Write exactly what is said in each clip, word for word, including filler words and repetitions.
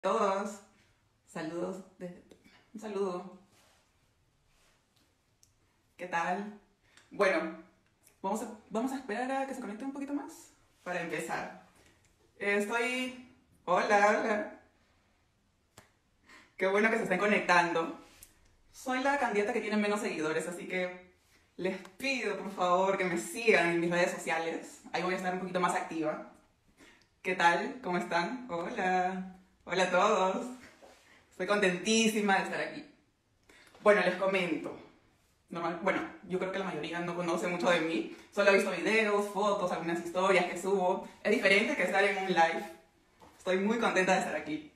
Todos, saludos, de, un saludo. ¿Qué tal? Bueno, vamos a, vamos a esperar a que se conecte un poquito más para empezar. Estoy... Hola, hola. Qué bueno que se estén conectando. Soy la candidata que tiene menos seguidores, así que les pido por favor que me sigan en mis redes sociales. Ahí voy a estar un poquito más activa. ¿Qué tal? ¿Cómo están? Hola. Hola a todos. Estoy contentísima de estar aquí. Bueno, les comento. Normal, bueno, yo creo que la mayoría no conoce mucho de mí. Solo he visto videos, fotos, algunas historias que subo. Es diferente que estar en un live. Estoy muy contenta de estar aquí.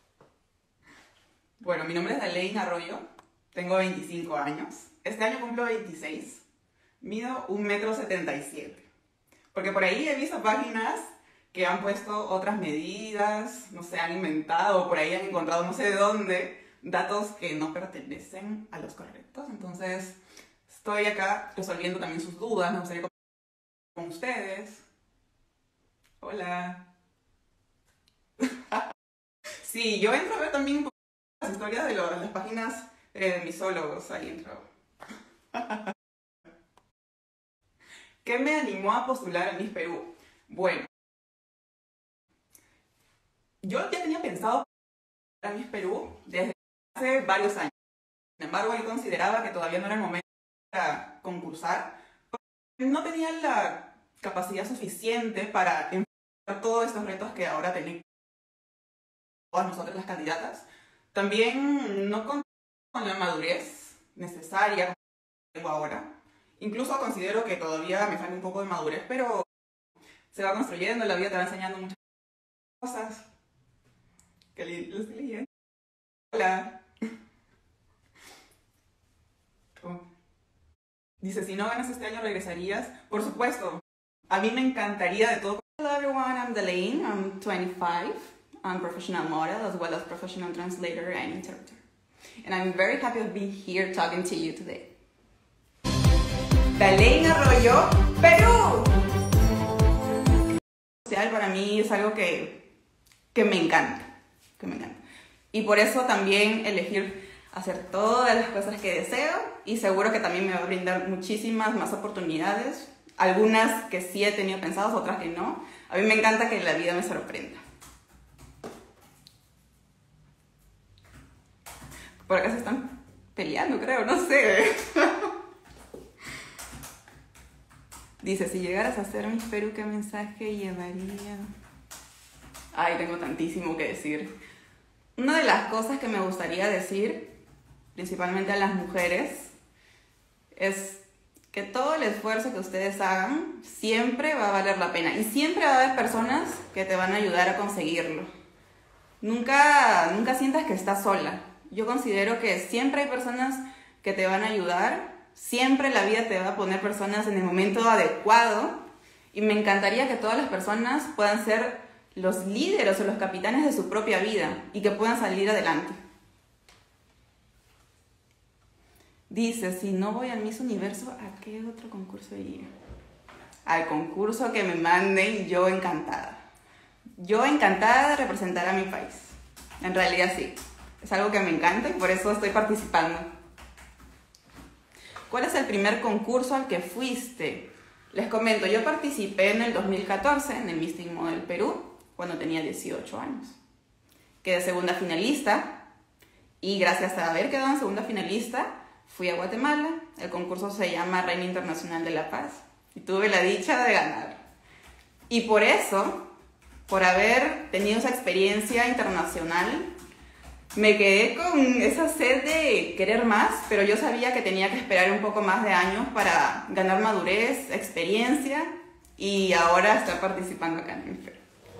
Bueno, mi nombre es Dalein Arroyo. Tengo veinticinco años. Este año cumplo veintiséis. Mido un metro setenta y siete. Porque por ahí he visto páginas que han puesto otras medidas, no sé, han inventado, por ahí han encontrado no sé de dónde, datos que no pertenecen a los correctos. Entonces, estoy acá resolviendo también sus dudas, me gustaría compartir con ustedes. Hola. Sí, yo entro a ver también un poco las historias de, lo, de las páginas eh, de misólogos, ahí entro. ¿Qué me animó a postular a Miss Perú? Bueno, yo ya tenía pensado a Miss Perú desde hace varios años. Sin embargo, yo consideraba que todavía no era el momento para concursar. No tenía la capacidad suficiente para enfrentar todos estos retos que ahora tenemos todas nosotras las candidatas. También no contaba con la madurez necesaria que tengo ahora. Incluso considero que todavía me falta un poco de madurez, pero se va construyendo, la vida te va enseñando muchas cosas. Que lo estoy leyendo. Hola. Dice, si no ganas este año, ¿regresarías? Por supuesto. A mí me encantaría de todo. Hello everyone, I'm Dalein, I'm twenty-five. I'm a professional model as well as professional translator and interpreter. And I'm very happy to be here talking to you today. Dalein Arroyo, Perú. Social para mí es algo que, que me encanta, que me encanta. Y por eso también elegir hacer todas las cosas que deseo y seguro que también me va a brindar muchísimas más oportunidades, algunas que sí he tenido pensadas, otras que no. A mí me encanta que la vida me sorprenda. Por acá se están peleando, creo, no sé. Dice, si llegaras a ser Miss Perú, ¿qué mensaje llevaría? Ay, tengo tantísimo que decir. Una de las cosas que me gustaría decir, principalmente a las mujeres, es que todo el esfuerzo que ustedes hagan siempre va a valer la pena y siempre va a haber personas que te van a ayudar a conseguirlo. Nunca, nunca sientas que estás sola. Yo considero que siempre hay personas que te van a ayudar, siempre la vida te va a poner personas en el momento adecuado y me encantaría que todas las personas puedan ser los líderes o los capitanes de su propia vida y que puedan salir adelante. Dice, si no voy al Miss Universo, ¿a qué otro concurso iría? Al concurso que me manden, yo encantada. Yo encantada de representar a mi país. En realidad sí, es algo que me encanta y por eso estoy participando. ¿Cuál es el primer concurso al que fuiste? Les comento, yo participé en el dos mil catorce en el Miss Teen Model Perú, cuando tenía dieciocho años. Quedé segunda finalista y gracias a haber quedado en segunda finalista, fui a Guatemala. El concurso se llama Reina Internacional de la Paz y tuve la dicha de ganar. Y por eso, por haber tenido esa experiencia internacional, me quedé con esa sed de querer más, pero yo sabía que tenía que esperar un poco más de años para ganar madurez, experiencia y ahora estar participando acá en Miss Perú.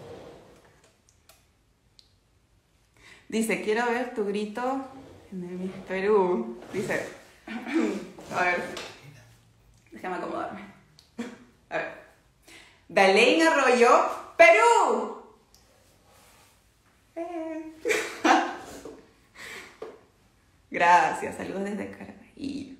Dice, quiero ver tu grito en el Miss Perú. Dice, a ver, déjame acomodarme. A ver. Dalein Arroyo, Perú. Eh. Gracias, saludos desde Carabajillo.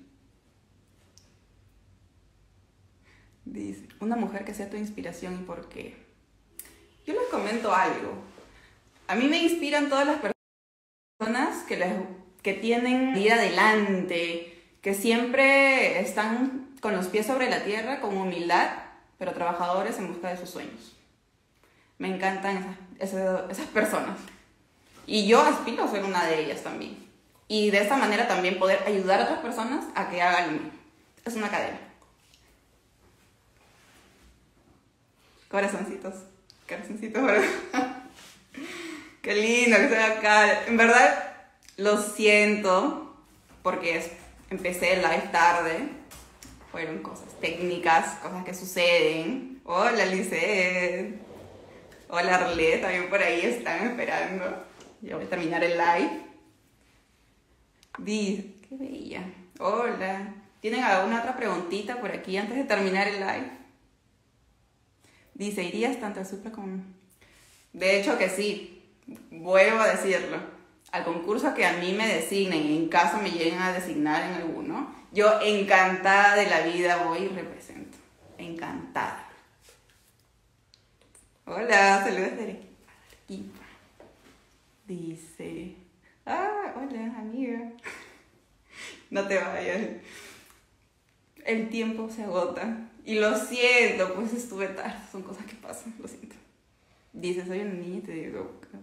una mujer que sea tu inspiración y por qué. Yo les comento algo. A mí me inspiran todas las personas que, les, que tienen vida adelante, que siempre están con los pies sobre la tierra, con humildad, pero trabajadores en busca de sus sueños. Me encantan esas, esas, esas personas. Y yo aspiro a ser una de ellas también. Y de esta manera también poder ayudar a otras personas a que hagan lo mismo. Es una cadena. Corazoncitos. Corazoncitos, ¿verdad? Qué lindo que estoy acá. En verdad, lo siento, porque es, empecé el live tarde. Fueron cosas técnicas, cosas que suceden. Hola, Lisette. Hola, Arlette, también por ahí están esperando. Ya voy a terminar el live. Dice, qué bella. Hola. ¿Tienen alguna otra preguntita por aquí antes de terminar el live? Dice, ¿irías tanto al Supra como...? De hecho que sí. Vuelvo a decirlo. Al concurso que a mí me designen, en caso me lleguen a designar en alguno, yo encantada de la vida voy y represento. Encantada. Hola, saludos de Arequipa. Dice, ah, hola, amiga. No te vayas. El tiempo se agota. Y lo siento, pues estuve tarde. Son cosas que pasan, lo siento. Dice, soy una niña y te digo, ¿qué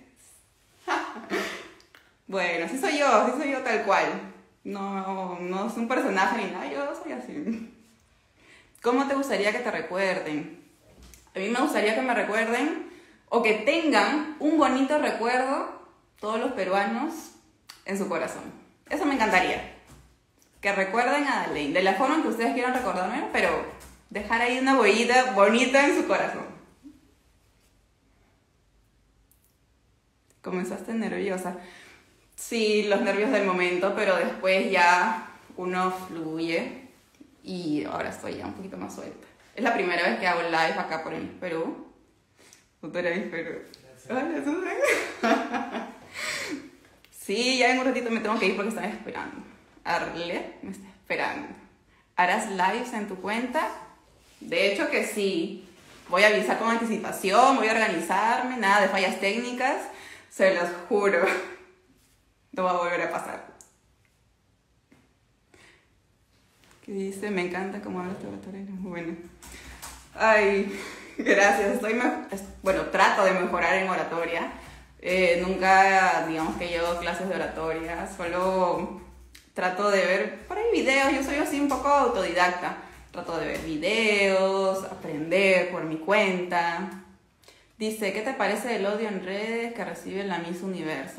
bueno, así soy yo, así soy yo tal cual. No, no es un personaje ni nada, yo soy así. ¿Cómo te gustaría que te recuerden? A mí me gustaría que me recuerden o que tengan un bonito recuerdo todos los peruanos en su corazón. Eso me encantaría. Que recuerden a Darlene, de la forma en que ustedes quieran recordarme, pero dejar ahí una huellita bonita en su corazón. Comenzaste nerviosa. Sí, los nervios del momento, pero después ya uno fluye y ahora estoy ya un poquito más suelta. Es la primera vez que hago live acá por el Perú. Doctora Miss Perú. Hola, Susana. Sí, ya en un ratito me tengo que ir porque están esperando. Arlette me está esperando. ¿Harás lives en tu cuenta? De hecho que sí. Voy a avisar con anticipación, voy a organizarme, nada de fallas técnicas. Se los juro. No va a volver a pasar. ¿Qué dice? Me encanta cómo hablas de oratoria. Bueno. Ay, gracias. Estoy bueno, trato de mejorar en oratoria. Eh, nunca, digamos que llevo clases de oratoria. Solo trato de ver por ahí videos. Yo soy así un poco autodidacta. Trato de ver videos, aprender por mi cuenta. Dice, ¿qué te parece el odio en redes que recibe la Miss Universo?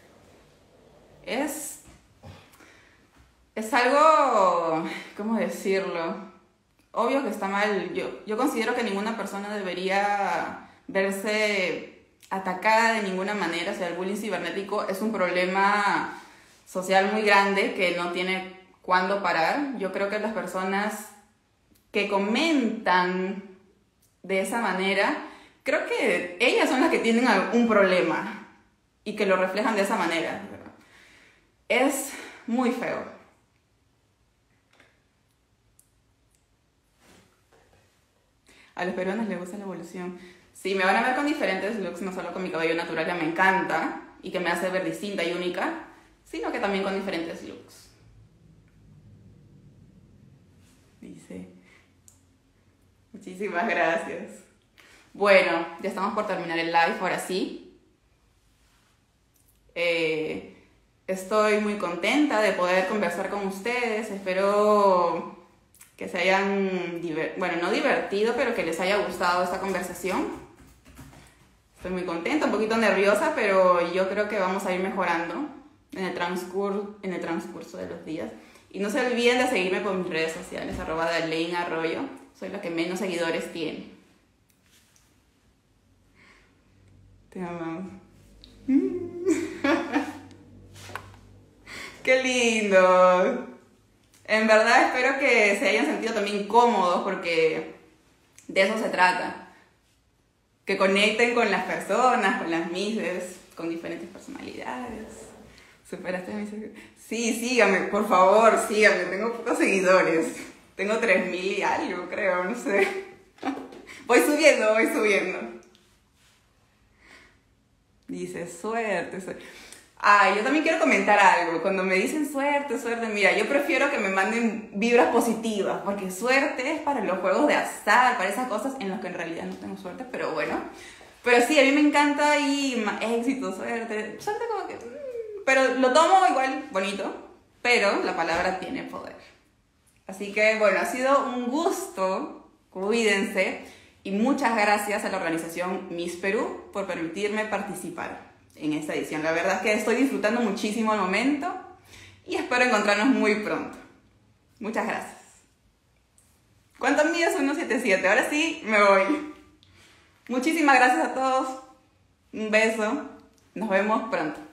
Es, es algo, ¿cómo decirlo? Obvio que está mal. Yo, yo considero que ninguna persona debería verse atacada de ninguna manera. O sea, el bullying cibernético es un problema social muy grande que no tiene cuándo parar. Yo creo que las personas que comentan de esa manera, creo que ellas son las que tienen un problema y que lo reflejan de esa manera. Es muy feo. A los peruanos les gusta la evolución. Sí, me van a ver con diferentes looks, no solo con mi cabello natural que me encanta y que me hace ver distinta y única, sino que también con diferentes looks. Dice, muchísimas gracias. Bueno, ya estamos por terminar el live, ahora sí. Eh, estoy muy contenta de poder conversar con ustedes. Espero que se hayan, bueno, no divertido, pero que les haya gustado esta conversación. Estoy muy contenta, un poquito nerviosa, pero yo creo que vamos a ir mejorando en el transcurso, en el transcurso de los días. Y no se olviden de seguirme por mis redes sociales, arroba Darlene Arroyo. Soy la que menos seguidores tiene. Te amamos. ¡Qué lindo! En verdad espero que se hayan sentido también cómodos porque de eso se trata. Que conecten con las personas, con las mises, con diferentes personalidades. ¿Superaste mis seguidores? Sí, síganme, por favor, síganme. Tengo pocos seguidores. Tengo tres mil y algo, creo, no sé. Voy subiendo, voy subiendo. Dice, suerte, suerte. Ay, yo también quiero comentar algo. Cuando me dicen suerte, suerte, mira, yo prefiero que me manden vibras positivas, porque suerte es para los juegos de azar, para esas cosas en las que en realidad no tengo suerte, pero bueno. Pero sí, a mí me encanta y éxito, suerte. Suerte como que... Pero lo tomo igual bonito, pero la palabra tiene poder. Así que bueno, ha sido un gusto, cuídense, y muchas gracias a la organización Miss Perú por permitirme participar en esta edición. La verdad es que estoy disfrutando muchísimo el momento y espero encontrarnos muy pronto. Muchas gracias. ¿Cuánto mides? uno setenta y siete. Ahora sí, me voy. Muchísimas gracias a todos. Un beso. Nos vemos pronto.